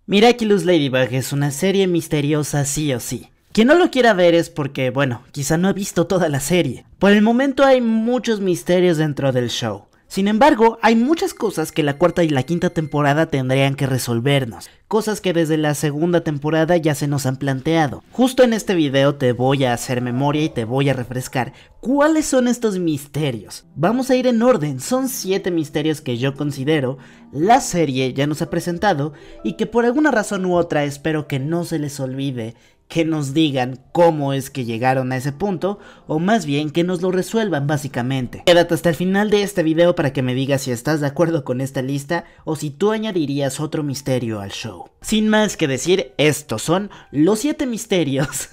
Miraculous Ladybug es una serie misteriosa sí o sí. Quien no lo quiera ver es porque, bueno, quizá no ha visto toda la serie. Por el momento hay muchos misterios dentro del show. Sin embargo, hay muchas cosas que la cuarta y la quinta temporada tendrían que resolvernos. Cosas que desde la segunda temporada ya se nos han planteado. Justo en este video te voy a hacer memoria y te voy a refrescar cuáles son estos misterios. Vamos a ir en orden, son 7 misterios que yo considero la serie ya nos ha presentado y que por alguna razón u otra espero que no se les olvide que nos digan cómo es que llegaron a ese punto, o más bien que nos lo resuelvan básicamente. Quédate hasta el final de este video para que me digas si estás de acuerdo con esta lista o si tú añadirías otro misterio al show. Sin más que decir, estos son los 7 misterios.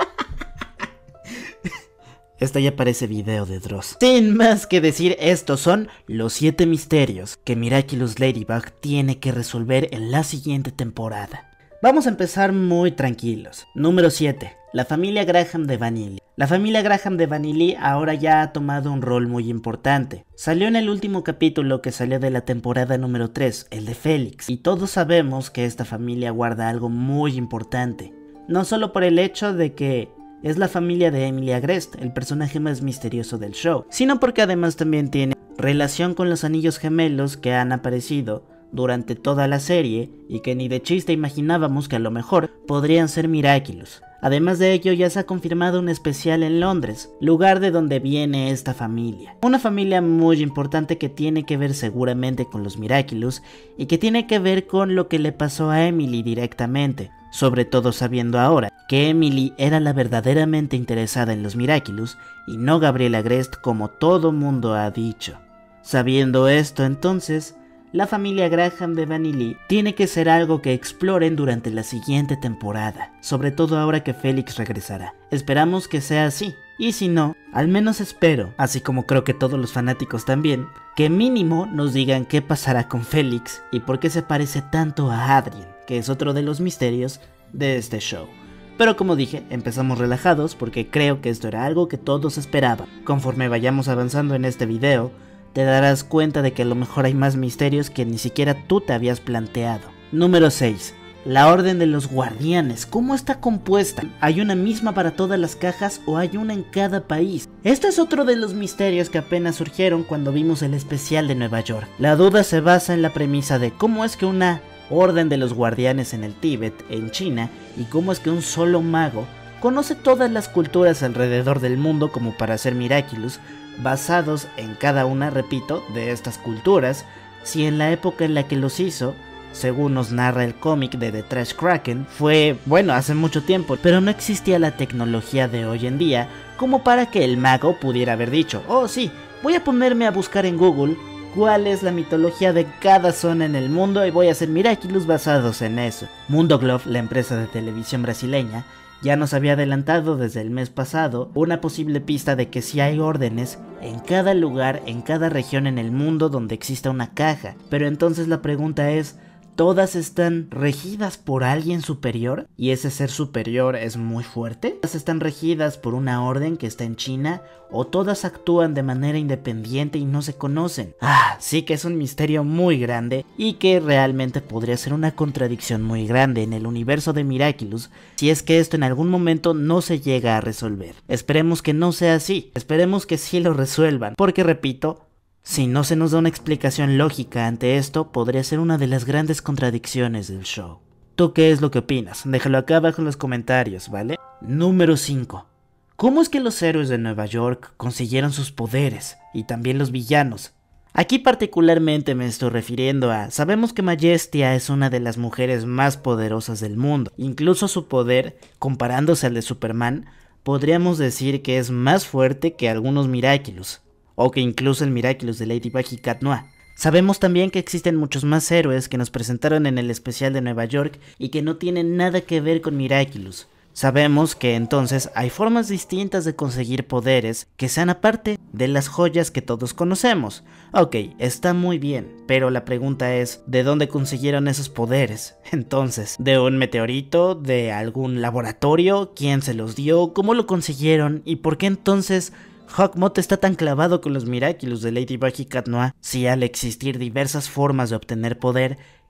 Esto ya parece video de Dross. Sin más que decir, estos son los 7 misterios que Miraculous Ladybug tiene que resolver en la siguiente temporada. Vamos a empezar muy tranquilos. Número 7. La familia Graham de Vanilli. La familia Graham de Vanilli ahora ya ha tomado un rol muy importante. Salió en el último capítulo que salió de la temporada número 3, el de Felix. Y todos sabemos que esta familia guarda algo muy importante. No solo por el hecho de que es la familia de Emily Agrest, el personaje más misterioso del show, sino porque además también tiene relación con los anillos gemelos que han aparecido durante toda la serie y que ni de chiste imaginábamos que a lo mejor podrían ser Miraculous. Además de ello, ya se ha confirmado un especial en Londres, lugar de donde viene esta familia. Una familia muy importante que tiene que ver seguramente con los Miraculous y que tiene que ver con lo que le pasó a Emily directamente, sobre todo sabiendo ahora que Emily era la verdaderamente interesada en los Miraculous y no Gabriel Agrest como todo mundo ha dicho. Sabiendo esto, entonces, la familia Graham de Vanilli tiene que ser algo que exploren durante la siguiente temporada, sobre todo ahora que Felix regresará. Esperamos que sea así, y si no, al menos espero, así como creo que todos los fanáticos también, que mínimo nos digan qué pasará con Felix y por qué se parece tanto a Adrien, que es otro de los misterios de este show. Pero como dije, empezamos relajados porque creo que esto era algo que todos esperaban. Conforme vayamos avanzando en este video, te darás cuenta de que a lo mejor hay más misterios que ni siquiera tú te habías planteado. Número 6. La Orden de los Guardianes. ¿Cómo está compuesta? ¿Hay una misma para todas las cajas o hay una en cada país? Este es otro de los misterios que apenas surgieron cuando vimos el especial de Nueva York. La duda se basa en la premisa de cómo es que una Orden de los Guardianes en el Tíbet, en China, y cómo es que un solo mago conoce todas las culturas alrededor del mundo como para ser Miraculous, basados en cada una, repito, de estas culturas, si en la época en la que los hizo, según nos narra el cómic de The Trash Kraken, fue, bueno, hace mucho tiempo, pero no existía la tecnología de hoy en día como para que el mago pudiera haber dicho, oh sí, voy a ponerme a buscar en Google cuál es la mitología de cada zona en el mundo y voy a hacer Miraculous basados en eso. Mundo Glove, la empresa de televisión brasileña, ya nos había adelantado desde el mes pasado una posible pista de que sí hay órdenes en cada lugar, en cada región en el mundo donde exista una caja. Pero entonces la pregunta es, ¿todas están regidas por alguien superior? ¿Y ese ser superior es muy fuerte? ¿Todas están regidas por una orden que está en China? ¿O todas actúan de manera independiente y no se conocen? Sí que es un misterio muy grande y que realmente podría ser una contradicción muy grande en el universo de Miraculous si es que esto en algún momento no se llega a resolver. Esperemos que no sea así, esperemos que sí lo resuelvan, porque repito, si no se nos da una explicación lógica ante esto, podría ser una de las grandes contradicciones del show. ¿Tú qué es lo que opinas? Déjalo acá abajo en los comentarios, ¿vale? Número 5. ¿Cómo es que los héroes de Nueva York consiguieron sus poderes? Y también los villanos. Aquí particularmente me estoy refiriendo a, sabemos que Majestia es una de las mujeres más poderosas del mundo. Incluso su poder, comparándose al de Superman, podríamos decir que es más fuerte que algunos Miraculous. O que incluso el Miraculous de Ladybug y Cat Noir. Sabemos también que existen muchos más héroes que nos presentaron en el especial de Nueva York y que no tienen nada que ver con Miraculous. Sabemos que entonces hay formas distintas de conseguir poderes que sean aparte de las joyas que todos conocemos. Ok, está muy bien, pero la pregunta es, ¿de dónde consiguieron esos poderes? Entonces, ¿de un meteorito? ¿De algún laboratorio? ¿Quién se los dio? ¿Cómo lo consiguieron? ¿Y por qué entonces Hawkmoth está tan clavado con los Miraculous de Ladybug y Cat Noir? Si al existir diversas formas de obtener poder,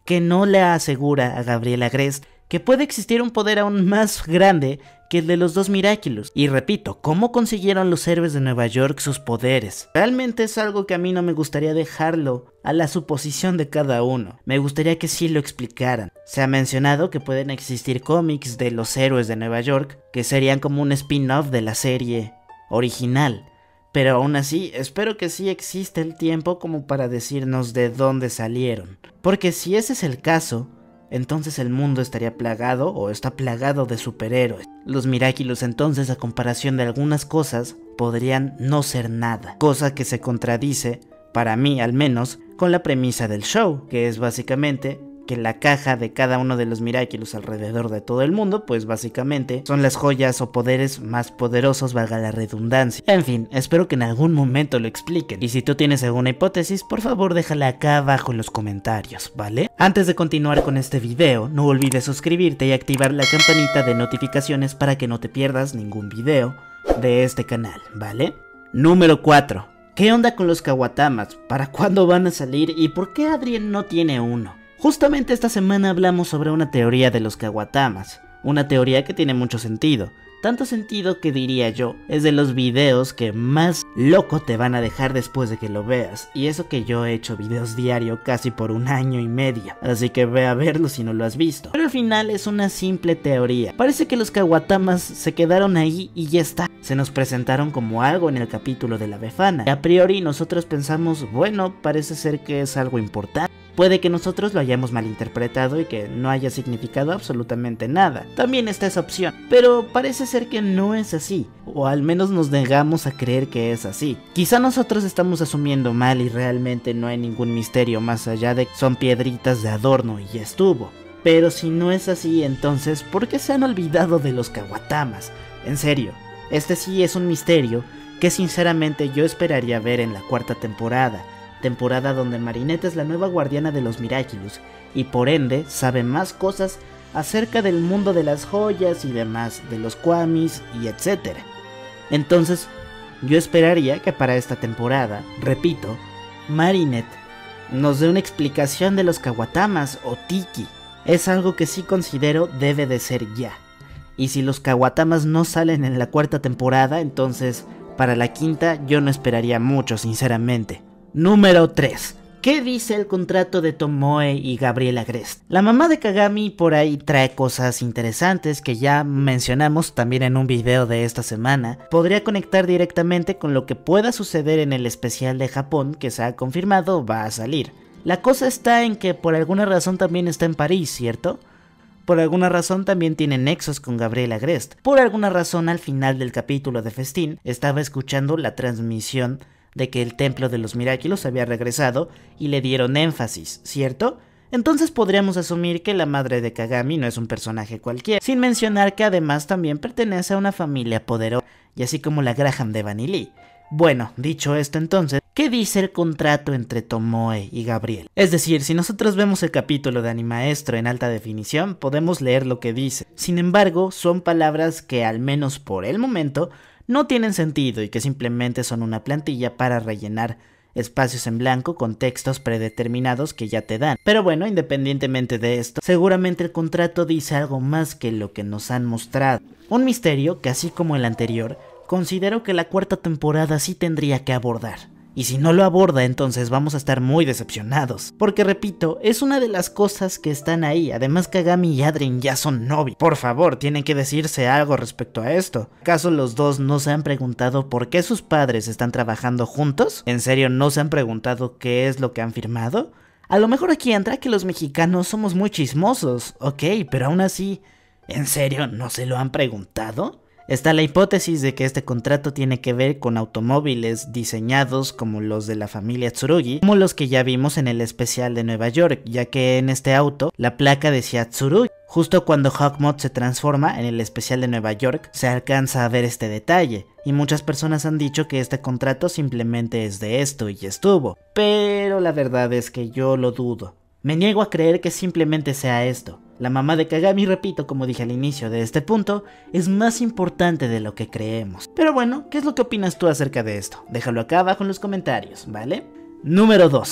que no le asegura a Gabriel Agreste que puede existir un poder aún más grande que el de los dos Miraculous. Y repito, ¿cómo consiguieron los héroes de Nueva York sus poderes? Realmente es algo que a mí no me gustaría dejarlo a la suposición de cada uno. Me gustaría que sí lo explicaran. Se ha mencionado que pueden existir cómics de los héroes de Nueva York, que serían como un spin-off de la serie original. Pero aún así, espero que sí exista el tiempo como para decirnos de dónde salieron. Porque si ese es el caso, entonces el mundo estaría plagado o está plagado de superhéroes. Los Miraculous entonces, a comparación de algunas cosas, podrían no ser nada. Cosa que se contradice, para mí al menos, con la premisa del show, que es básicamente que la caja de cada uno de los Miraculous alrededor de todo el mundo, pues básicamente son las joyas o poderes más poderosos, valga la redundancia. En fin, espero que en algún momento lo expliquen. Y si tú tienes alguna hipótesis, por favor déjala acá abajo en los comentarios, ¿vale? Antes de continuar con este video, no olvides suscribirte y activar la campanita de notificaciones para que no te pierdas ningún video de este canal, ¿vale? Número 4. ¿Qué onda con los Kawatamas? ¿Para cuándo van a salir? ¿Y por qué Adrien no tiene uno? Justamente esta semana hablamos sobre una teoría de los Kawatamas, una teoría que tiene mucho sentido, tanto sentido que diría yo, es de los videos que más loco te van a dejar después de que lo veas, y eso que yo he hecho videos diario casi por 1 año y medio, así que ve a verlo si no lo has visto. Pero al final es una simple teoría, parece que los Kawatamas se quedaron ahí y ya está. Se nos presentaron como algo en el capítulo de la Befana, y a priori nosotros pensamos, bueno, parece ser que es algo importante. Puede que nosotros lo hayamos malinterpretado y que no haya significado absolutamente nada. También está esa opción, pero parece ser que no es así, o al menos nos negamos a creer que es así. Quizá nosotros estamos asumiendo mal y realmente no hay ningún misterio más allá de que son piedritas de adorno y ya estuvo. Pero si no es así, entonces, ¿por qué se han olvidado de los Kawatamas? En serio, este sí es un misterio que sinceramente yo esperaría ver en la 4ª temporada donde Marinette es la nueva guardiana de los Miraculous y por ende sabe más cosas acerca del mundo de las joyas y demás, de los Kwamis y etc. Entonces, yo esperaría que para esta temporada, repito, Marinette nos dé una explicación de los Kawatamas o Tiki. Es algo que sí considero debe de ser ya. Y si los Kawatamas no salen en la 4ª temporada, entonces para la 5ª yo no esperaría mucho, sinceramente. Número 3. ¿Qué dice el contrato de Tomoe y Gabriel Agreste? La mamá de Kagami por ahí trae cosas interesantes que ya mencionamos también en un video de esta semana. Podría conectar directamente con lo que pueda suceder en el especial de Japón que se ha confirmado va a salir. La cosa está en que por alguna razón también está en París, ¿cierto? Por alguna razón también tiene nexos con Gabriel Agreste. Por alguna razón al final del capítulo de Festín estaba escuchando la transmisión de que el templo de los Miraculous había regresado y le dieron énfasis, ¿cierto? Entonces podríamos asumir que la madre de Kagami no es un personaje cualquiera, sin mencionar que además también pertenece a una familia poderosa, y así como la Graham de Vanillee. Bueno, dicho esto entonces, ¿qué dice el contrato entre Tomoe y Gabriel? Es decir, si nosotros vemos el capítulo de Animaestro en alta definición, podemos leer lo que dice. Sin embargo, son palabras que al menos por el momento no tienen sentido y que simplemente son una plantilla para rellenar espacios en blanco con textos predeterminados que ya te dan. Pero bueno, independientemente de esto, seguramente el contrato dice algo más que lo que nos han mostrado. Un misterio que, así como el anterior, considero que la 4ª temporada sí tendría que abordar. Y si no lo aborda, entonces vamos a estar muy decepcionados. Porque repito, es una de las cosas que están ahí. Además, Kagami y Adrien ya son novios. Por favor, tiene que decirse algo respecto a esto. ¿Acaso los dos no se han preguntado por qué sus padres están trabajando juntos? ¿En serio no se han preguntado qué es lo que han firmado? A lo mejor aquí entra que los mexicanos somos muy chismosos, ok, pero aún así, ¿en serio no se lo han preguntado? Está la hipótesis de que este contrato tiene que ver con automóviles diseñados como los de la familia Tsurugi, como los que ya vimos en el especial de Nueva York, ya que en este auto la placa decía Tsurugi. Justo cuando Hawkmoth se transforma en el especial de Nueva York, se alcanza a ver este detalle, y muchas personas han dicho que este contrato simplemente es de esto y ya estuvo, pero la verdad es que yo lo dudo. Me niego a creer que simplemente sea esto. La mamá de Kagami, repito, como dije al inicio de este punto, es más importante de lo que creemos. Pero bueno, ¿qué es lo que opinas tú acerca de esto? Déjalo acá abajo en los comentarios, ¿vale? Número 2.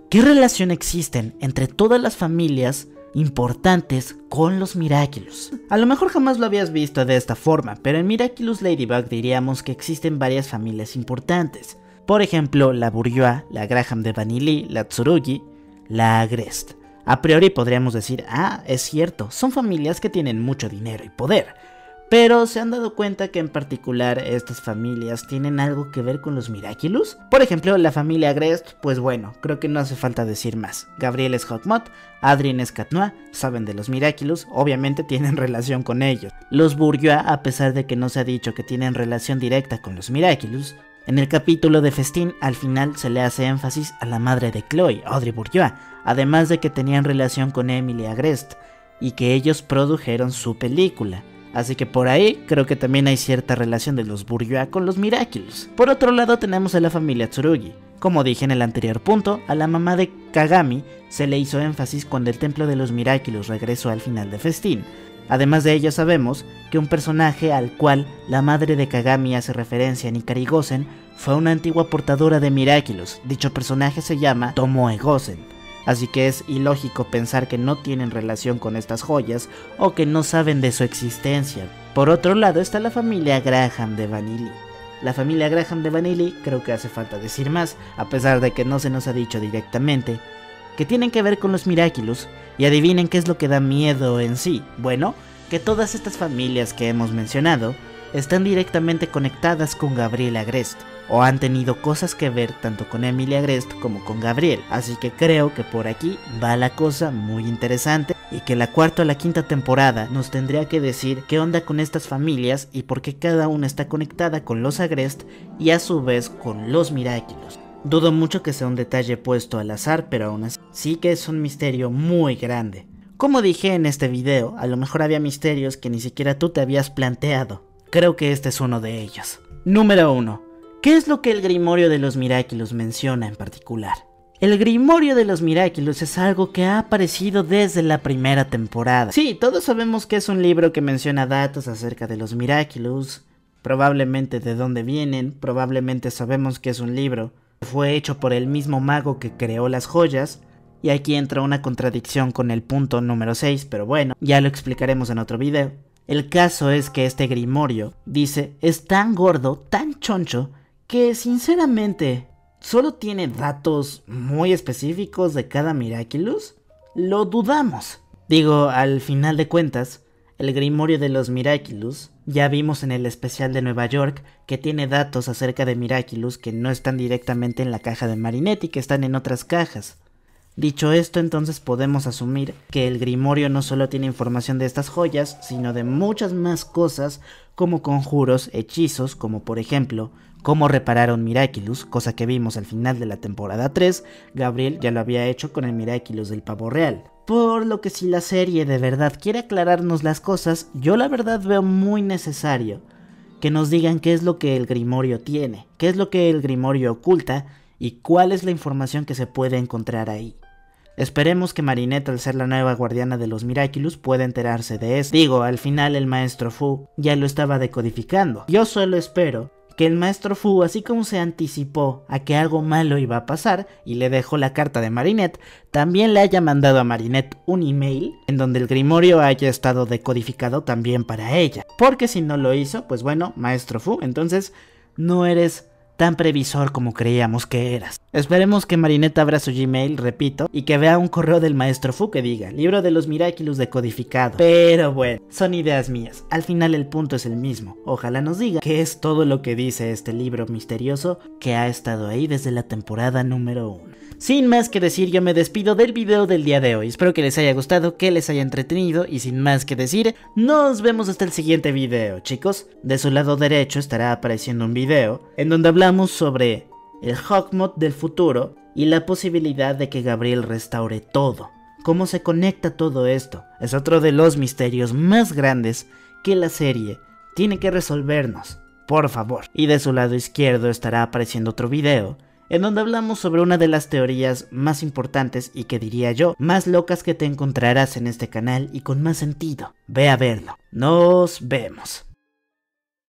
¿Qué relación existen entre todas las familias importantes con los Miraculous? A lo mejor jamás lo habías visto de esta forma, pero en Miraculous Ladybug diríamos que existen varias familias importantes. Por ejemplo, la Bourgeois, la Graham de Vanillier, la Tsurugi, la Agreste. A priori podríamos decir, es cierto, son familias que tienen mucho dinero y poder. Pero ¿se han dado cuenta que en particular estas familias tienen algo que ver con los Miraculous? Por ejemplo, la familia Agreste, pues bueno, creo que no hace falta decir más. Gabriel es Hawkmoth, Adrien es Cat Noir, saben de los Miraculous, obviamente tienen relación con ellos. Los Bourgeois, a pesar de que no se ha dicho que tienen relación directa con los Miraculous, en el capítulo de Festín al final se le hace énfasis a la madre de Chloe, Audrey Bourgeois, además de que tenían relación con Emily Agreste y que ellos produjeron su película. Así que por ahí creo que también hay cierta relación de los Bourgeois con los Miraculous. Por otro lado tenemos a la familia Tsurugi. Como dije en el anterior punto, a la mamá de Kagami se le hizo énfasis cuando el templo de los Miraculous regresó al final de Festín. Además de ello sabemos que un personaje al cual la madre de Kagami hace referencia en Ikari Gosen fue una antigua portadora de Miraculous. Dicho personaje se llama Tomoe Gosen. Así que es ilógico pensar que no tienen relación con estas joyas o que no saben de su existencia. Por otro lado está la familia Graham de Vanillier. La familia Graham de Vanillier, creo que hace falta decir más, a pesar de que no se nos ha dicho directamente, que tienen que ver con los Miraculous, y adivinen qué es lo que da miedo en sí. Bueno, que todas estas familias que hemos mencionado están directamente conectadas con Gabriel Agreste, o han tenido cosas que ver tanto con Emily Agreste como con Gabriel, así que creo que por aquí va la cosa muy interesante y que la cuarta o la quinta temporada nos tendría que decir qué onda con estas familias y por qué cada una está conectada con los Agreste y a su vez con los Miraculous. Dudo mucho que sea un detalle puesto al azar, pero aún así sí que es un misterio muy grande. Como dije en este video, a lo mejor había misterios que ni siquiera tú te habías planteado. Creo que este es uno de ellos. Número 1. ¿Qué es lo que el Grimorio de los Miraculous menciona en particular? El Grimorio de los Miraculous es algo que ha aparecido desde la primera temporada. Sí, todos sabemos que es un libro que menciona datos acerca de los Miraculous, probablemente de dónde vienen, probablemente sabemos que es un libro que fue hecho por el mismo mago que creó las joyas, y aquí entra una contradicción con el punto número 6, pero bueno, ya lo explicaremos en otro video. El caso es que este Grimorio, dice, es tan gordo, tan choncho, que sinceramente solo tiene datos muy específicos de cada Miraculous. Lo dudamos. Digo, al final de cuentas, el Grimorio de los Miraculous, ya vimos en el especial de Nueva York que tiene datos acerca de Miraculous que no están directamente en la caja de Marinetti, que están en otras cajas. Dicho esto, entonces podemos asumir que el Grimorio no solo tiene información de estas joyas, sino de muchas más cosas como conjuros, hechizos, como por ejemplo, cómo reparar un Miraculous, cosa que vimos al final de la temporada 3, Gabriel ya lo había hecho con el Miraculous del Pavo Real. Por lo que si la serie de verdad quiere aclararnos las cosas, yo la verdad veo muy necesario que nos digan qué es lo que el Grimorio tiene, qué es lo que el Grimorio oculta y cuál es la información que se puede encontrar ahí. Esperemos que Marinette, al ser la nueva guardiana de los Miraculous, pueda enterarse de esto. Digo, al final el maestro Fu ya lo estaba decodificando. Yo solo espero que el maestro Fu, así como se anticipó a que algo malo iba a pasar y le dejó la carta de Marinette, también le haya mandado a Marinette un email en donde el Grimorio haya estado decodificado también para ella. Porque si no lo hizo, pues bueno, maestro Fu, entonces no eres tan previsor como creíamos que eras. Esperemos que Marinette abra su Gmail, repito, y que vea un correo del maestro Fu que diga Libro de los Miraculous decodificado. Pero bueno, son ideas mías. Al final el punto es el mismo. Ojalá nos diga qué es todo lo que dice este libro misterioso que ha estado ahí desde la temporada número 1. Sin más que decir, yo me despido del video del día de hoy. Espero que les haya gustado, que les haya entretenido y sin más que decir, nos vemos hasta el siguiente video, chicos. De su lado derecho estará apareciendo un video en donde hablamos sobre el Hawkmoth del futuro y la posibilidad de que Gabriel restaure todo. ¿Cómo se conecta todo esto? Es otro de los misterios más grandes que la serie tiene que resolvernos, por favor. Y de su lado izquierdo estará apareciendo otro video en donde hablamos sobre una de las teorías más importantes y que diría yo, más locas que te encontrarás en este canal y con más sentido. Ve a verlo. Nos vemos.